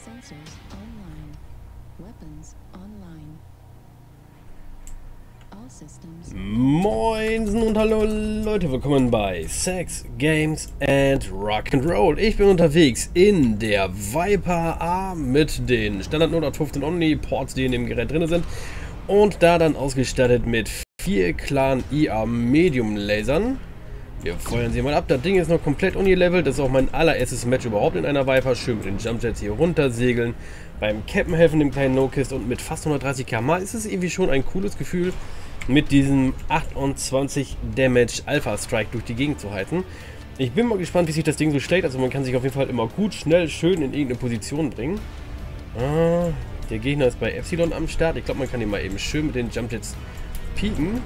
Sensors online. Weapons online. All systems. Moinsen und hallo Leute, willkommen bei Sex, Games and Rock'n'Roll. Ich bin unterwegs in der Viper A mit den Standard 0815 Omni-Ports, die in dem Gerät drin sind. Und da dann ausgestattet mit 4 Clan IA Medium Lasern. Wir feuern sie mal ab. Das Ding ist noch komplett ungelevelt. Das ist auch mein allererstes Match überhaupt in einer Viper. Schön mit den Jumpjets hier runtersegeln. Beim Cappen helfen, dem kleinen No-Kist. Und mit fast 130 km/h ist es irgendwie schon ein cooles Gefühl, mit diesem 28 Damage Alpha Strike durch die Gegend zu heizen. Ich bin mal gespannt, wie sich das Ding so schlägt. Also man kann sich auf jeden Fall immer gut, schnell, schön in irgendeine Position bringen. Der Gegner ist bei Epsilon am Start. Ich glaube, man kann ihn mal eben schön mit den Jumpjets pieken.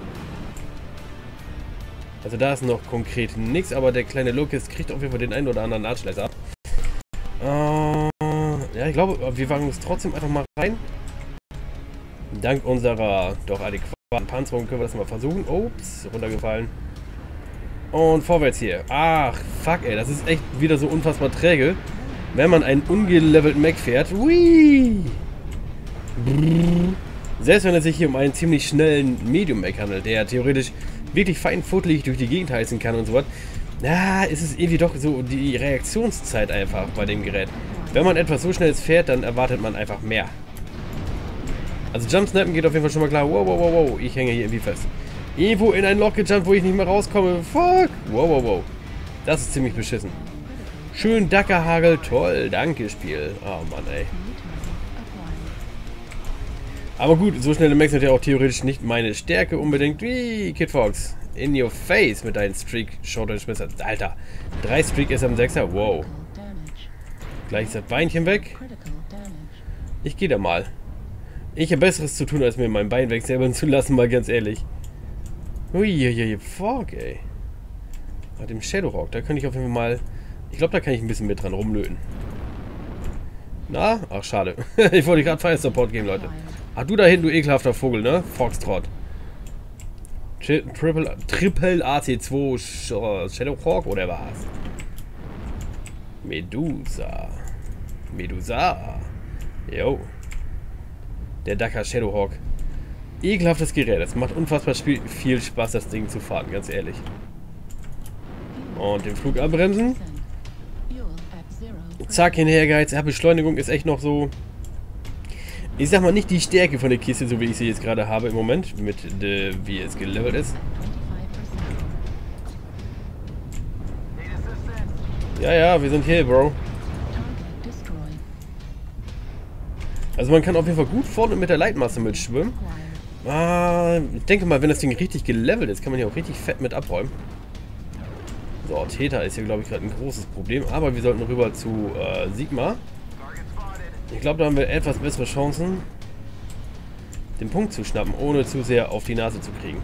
Also da ist noch konkret nichts, aber der kleine Locust kriegt auf jeden Fall den einen oder anderen Arschleiß ab. Ja, ich glaube, wir wagen es trotzdem einfach mal rein. Dank unserer doch adäquaten Panzerung können wir das mal versuchen. Ups, runtergefallen. Und vorwärts hier. Ach, fuck ey, das ist echt wieder so unfassbar träge, wenn man einen ungelevelten Mech fährt. Hui! Selbst wenn es sich hier um einen ziemlich schnellen Medium-Mech handelt, der theoretisch wirklich fein futtelig durch die Gegend heizen kann und so was, na, ist es irgendwie doch so die Reaktionszeit einfach bei dem Gerät. Wenn man etwas so schnell fährt, dann erwartet man einfach mehr. Also Jumpsnappen geht auf jeden Fall schon mal klar. Wow, wow, wow, wow, ich hänge hier irgendwie fest. Irgendwo in ein Loch gejumpt, wo ich nicht mehr rauskomme. Fuck! Wow, wow, wow. Das ist ziemlich beschissen. Schön Dackerhagel, toll, danke Spiel. Oh Mann, ey. Aber gut, so schnelle Mechs sind ja auch theoretisch nicht meine Stärke unbedingt. Wie Kid Fox. In your face mit deinen Streak-Short-Range-Messer. Alter, 3 Streak SM6er, wow. Gleich ist das Beinchen weg. Ich gehe da mal. Ich habe Besseres zu tun, als mir mein Bein wegsäbeln zu lassen, mal ganz ehrlich. Uiuiui, fuck, ey. Bei dem Shadowhawk, da könnte ich auf jeden Fall mal... Ich glaube, da kann ich ein bisschen mit dran rumlöten. Na? Ach, schade. Ich wollte gerade Fire Support geben, Leute. Ach, du da hinten, du ekelhafter Vogel, ne? Foxtrot. Triple AC2 Shadowhawk oder was? Medusa. Medusa. Jo. Der Dakar Shadowhawk. Ekelhaftes Gerät. Es macht unfassbar viel Spaß, das Ding zu fahren, ganz ehrlich. Und den Flug abbremsen. Zack, hinhergeheizt. Ja, Beschleunigung ist echt noch so... Ich sag mal nicht die Stärke von der Kiste, so wie ich sie jetzt gerade habe im Moment, mit wie es gelevelt ist. Ja, ja, wir sind hier, Bro. Also man kann auf jeden Fall gut vorne mit der Leitmasse mitschwimmen. Ich denke mal, wenn das Ding richtig gelevelt ist, kann man hier auch richtig fett mit abräumen. So, Theta ist hier, glaube ich, gerade ein großes Problem. Aber wir sollten rüber zu Sigma. Ich glaube, da haben wir etwas bessere Chancen, den Punkt zu schnappen, ohne zu sehr auf die Nase zu kriegen.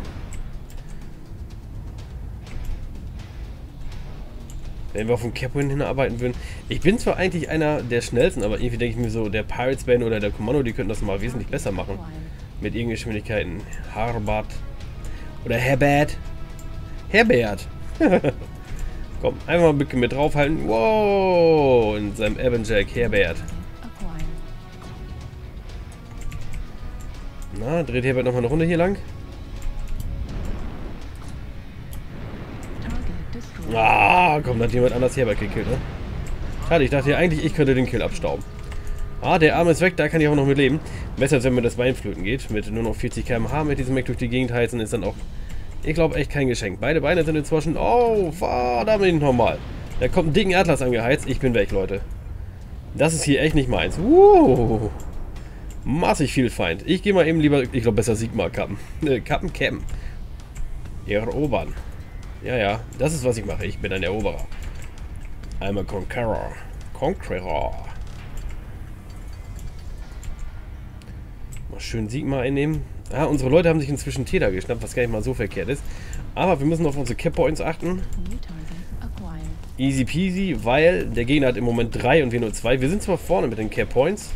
Wenn wir auf dem Capwin hinarbeiten würden. Ich bin zwar eigentlich einer der schnellsten, aber irgendwie denke ich mir so, der Pirates Band oder der Kommando, die könnten das mal wesentlich besser machen. Mit irgendwelchen Geschwindigkeiten. Harbert. Oder Herbert. Herbert. Komm, einfach mal ein bisschen mit draufhalten. Wow! In seinem Ebenjack Herbert. Na, dreht Herbert nochmal eine Runde hier lang. Komm, da hat jemand anders Herbert gekillt, ne? Schade, ich dachte ja eigentlich, ich könnte den Kill abstauben. Der Arm ist weg, da kann ich auch noch mit leben. Besser als wenn mir das Bein flöten geht. Mit nur noch 40 km/h mit diesem Mech durch die Gegend heizen ist dann auch, ich glaube, echt kein Geschenk. Beide Beine sind inzwischen... Oh, verdammt nochmal. Da kommt ein dicken Atlas angeheizt. Ich bin weg, Leute. Das ist hier echt nicht meins. Massig viel Feind. Ich gehe mal eben lieber, ich glaube besser Sigma kappen. Kappen. Erobern. Ja, ja, das ist was ich mache. Ich bin ein Eroberer. I'm a Conqueror. Mal schön Sigma einnehmen. Unsere Leute haben sich inzwischen Theta geschnappt, was gar nicht mal so verkehrt ist. Aber wir müssen auf unsere Cap Points achten. Easy peasy, weil der Gegner hat im Moment 3 und wir nur 2. Wir sind zwar vorne mit den Cap Points.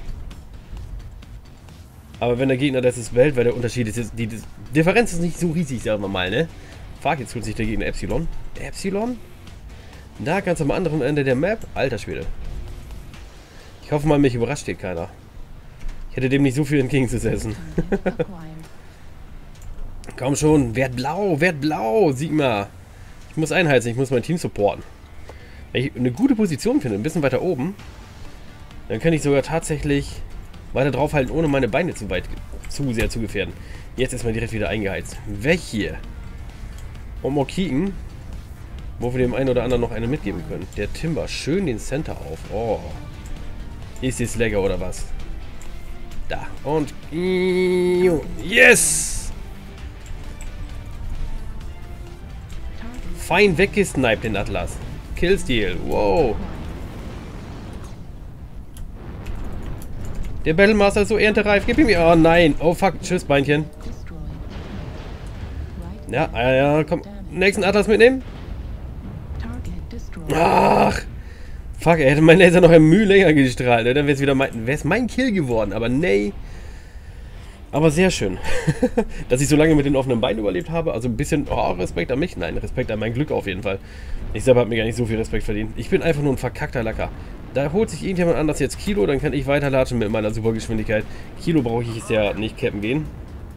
Aber wenn der Gegner das ist behält, weil der Unterschied ist, die Differenz ist nicht so riesig, sagen wir mal, ne? Fuck, jetzt holt sich der Gegner Epsilon. Epsilon? Da ganz am anderen Ende der Map. Alter Schwede. Ich hoffe mal, mich überrascht hier keiner. Ich hätte dem nicht so viel entgegenzusetzen. Acquired. Komm schon, werd blau, Sigma. Ich muss einheizen, ich muss mein Team supporten. Wenn ich eine gute Position finde, ein bisschen weiter oben, dann kann ich sogar tatsächlich weiter draufhalten, ohne meine Beine zu sehr zu gefährden. Jetzt erstmal direkt wieder eingeheizt. Weg hier. Und mal kicken, wo wir dem einen oder anderen noch eine mitgeben können. Der Timber, schön den Center auf. Oh. Ist das lecker oder was? Da. Und... Yes! Fein weggesniped den Atlas. Killsteal. Wow. Der Battlemaster ist so erntereif. Gib ihm... Oh nein. Oh fuck. Tschüss, Beinchen. Destroyed. Right. Ja, komm. Nächsten Atlas mitnehmen. Target destroyed. Ach. Fuck, er hätte mein Laser noch im Mühe länger gestrahlt. Dann wäre es wieder mein Kill geworden. Aber nee. Aber sehr schön. Dass ich so lange mit den offenen Beinen überlebt habe. Also ein bisschen Respekt an mich. Nein, Respekt an mein Glück auf jeden Fall. Ich selber habe mir gar nicht so viel Respekt verdient. Ich bin einfach nur ein verkackter Lacker. Da holt sich irgendjemand anders jetzt Kilo, dann kann ich weiterlatschen mit meiner Supergeschwindigkeit. Kilo brauche ich jetzt ja nicht cappen gehen.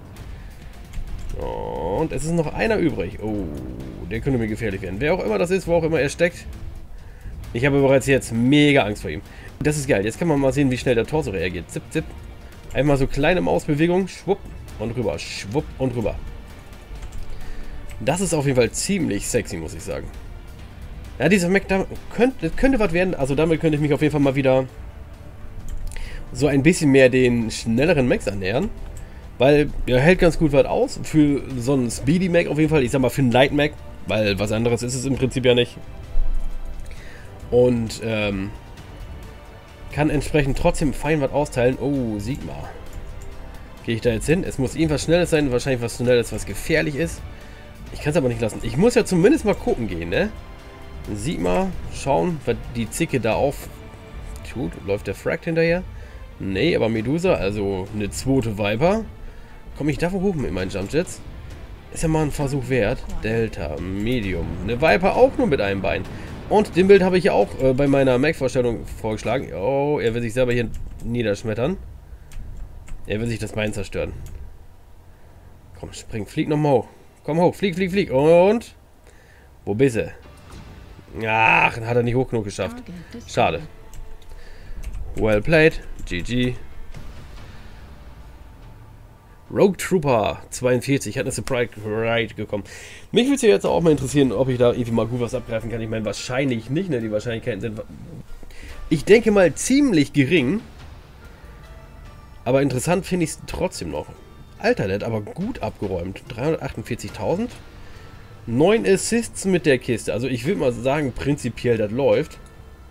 Und es ist noch einer übrig. Oh, der könnte mir gefährlich werden. Wer auch immer das ist, wo auch immer er steckt. Ich habe bereits jetzt mega Angst vor ihm. Das ist geil. Jetzt kann man mal sehen, wie schnell der Torso reagiert. Zip, zip. Einmal so kleine Mausbewegung. Schwupp und rüber. Schwupp und rüber. Das ist auf jeden Fall ziemlich sexy, muss ich sagen. Ja, dieser Mac, könnte was werden. Also damit könnte ich mich auf jeden Fall mal wieder so ein bisschen mehr den schnelleren Macs annähern. Weil er hält ganz gut was aus. Für so einen Speedy Mac auf jeden Fall. Ich sag mal für einen Light Mac. Weil was anderes ist es im Prinzip ja nicht. Und kann entsprechend trotzdem fein was austeilen. Oh, Sigma. Gehe ich da jetzt hin? Es muss irgendwas Schnelles sein. Wahrscheinlich was Schnelles, was gefährlich ist. Ich kann es aber nicht lassen. Ich muss ja zumindest mal gucken gehen, ne? Sigma, schauen, was die Zicke da auf tut. Läuft der Fragt hinterher? Nee, aber Medusa, also eine zweite Viper. Komme ich davon hoch mit meinen Jumpjets? Ist ja mal ein Versuch wert. Delta, Medium. Eine Viper auch nur mit einem Bein. Und den Bild habe ich ja auch bei meiner Mac-Vorstellung vorgeschlagen. Oh, er will sich selber hier niederschmettern. Er will sich das Bein zerstören. Komm, spring, flieg nochmal hoch. Komm hoch, flieg, flieg, flieg. Und? Wo bist du? Ach, hat er nicht hoch genug geschafft. Schade. Well played. GG. Rogue Trooper 42 hat eine Surprise Ride gekommen. Mich würde es ja jetzt auch mal interessieren, ob ich da irgendwie mal gut was abgreifen kann. Ich meine, wahrscheinlich nicht, ne? Die Wahrscheinlichkeiten sind, ich denke mal, ziemlich gering. Aber interessant finde ich es trotzdem noch. Alter, der hat aber gut abgeräumt. 348.000. 9 Assists mit der Kiste. Also ich würde mal sagen, prinzipiell das läuft.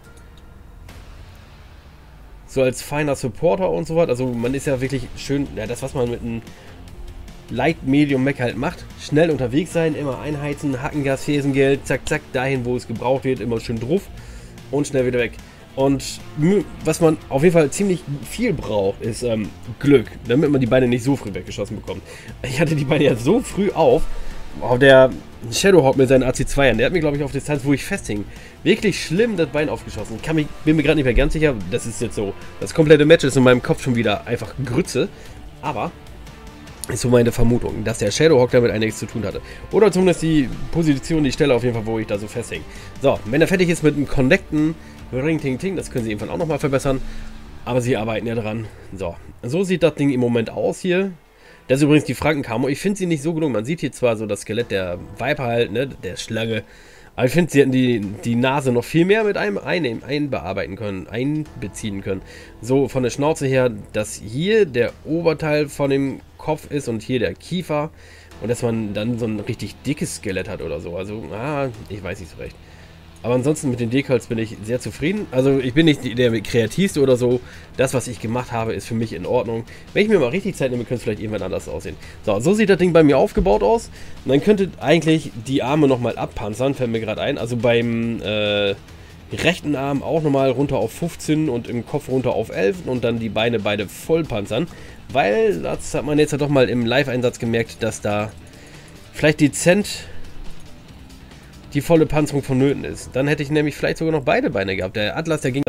So als feiner Supporter und so was. Also man ist ja wirklich schön, ja, das was man mit einem Light Medium Mac halt macht. Schnell unterwegs sein, immer einheizen, Hackengas, Fesengeld, zack, zack, dahin wo es gebraucht wird, immer schön drauf und schnell wieder weg. Und was man auf jeden Fall ziemlich viel braucht, ist Glück, damit man die Beine nicht so früh weggeschossen bekommt. Ich hatte die Beine ja so früh auf. Oh, der Shadowhawk mit seinen AC2ern, der hat mir, glaube ich, auf Distanz, wo ich festhing, wirklich schlimm das Bein aufgeschossen. Bin mir gerade nicht mehr ganz sicher, das ist jetzt so, das komplette Match ist in meinem Kopf schon wieder einfach Grütze, aber ist so meine Vermutung, dass der Shadowhawk damit einiges zu tun hatte. Oder zumindest die Position, die Stelle auf jeden Fall, wo ich da so festhing. So, wenn er fertig ist mit dem Connecten, Ring, Ting, Ting, das können sie irgendwann auch nochmal verbessern, aber sie arbeiten ja dran. So sieht das Ding im Moment aus hier. Das ist übrigens die Frankenkamo. Ich finde sie nicht so gelungen. Man sieht hier zwar so das Skelett der Viper halt, ne, der Schlange. Aber ich finde, sie hätten die Nase noch viel mehr mit einem einbeziehen können. So von der Schnauze her, dass hier der Oberteil von dem Kopf ist und hier der Kiefer. Und dass man dann so ein richtig dickes Skelett hat oder so. Also, ich weiß nicht so recht. Aber ansonsten mit den Decals bin ich sehr zufrieden. Also ich bin nicht der kreativste oder so. Das, was ich gemacht habe, ist für mich in Ordnung. Wenn ich mir mal richtig Zeit nehme, könnte es vielleicht irgendwann anders aussehen. So sieht das Ding bei mir aufgebaut aus. Und dann könnte eigentlich die Arme nochmal abpanzern, fällt mir gerade ein. Also beim rechten Arm auch nochmal runter auf 15 und im Kopf runter auf 11 und dann die Beine beide voll panzern. Weil, das hat man jetzt ja doch mal im Live-Einsatz gemerkt, dass da vielleicht dezent die volle Panzerung vonnöten ist. Dann hätte ich nämlich vielleicht sogar noch beide Beine gehabt. Der Atlas, der ging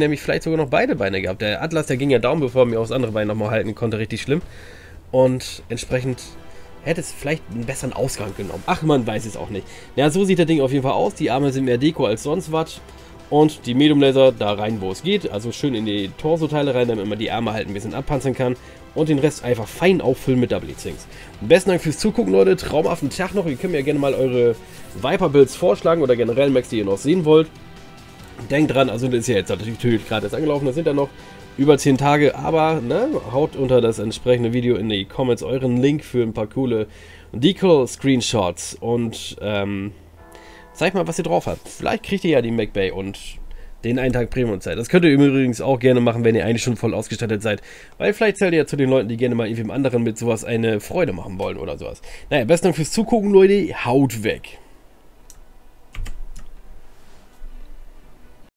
ja down, bevor er mir aufs andere Bein nochmal halten konnte, richtig schlimm. Und entsprechend hätte es vielleicht einen besseren Ausgang genommen. Ach, man weiß es auch nicht. Ja, so sieht das Ding auf jeden Fall aus. Die Arme sind mehr Deko als sonst was. Und die Medium Laser da rein, wo es geht. Also schön in die Torso-Teile rein, damit man die Arme halt ein bisschen abpanzern kann. Und den Rest einfach fein auffüllen mit Double Things. Besten Dank fürs Zugucken, Leute. Traumhaften Tag noch. Ihr könnt mir gerne mal eure Viper-Builds vorschlagen oder generell Max, die ihr noch sehen wollt. Denkt dran, also das ist ja jetzt natürlich gerade erst angelaufen. Das sind ja noch über 10 Tage. Aber ne, haut unter das entsprechende Video in die Comments euren Link für ein paar coole Decal-Screenshots. Und zeigt mal, was ihr drauf habt. Vielleicht kriegt ihr ja die MacBay und den einen Tag Premium-Zeit. Das könnt ihr übrigens auch gerne machen, wenn ihr eigentlich schon voll ausgestattet seid. Weil vielleicht zählt ihr ja zu den Leuten, die gerne mal irgendwem anderen mit sowas eine Freude machen wollen oder sowas. Naja, besten Dank fürs Zugucken, Leute. Haut weg.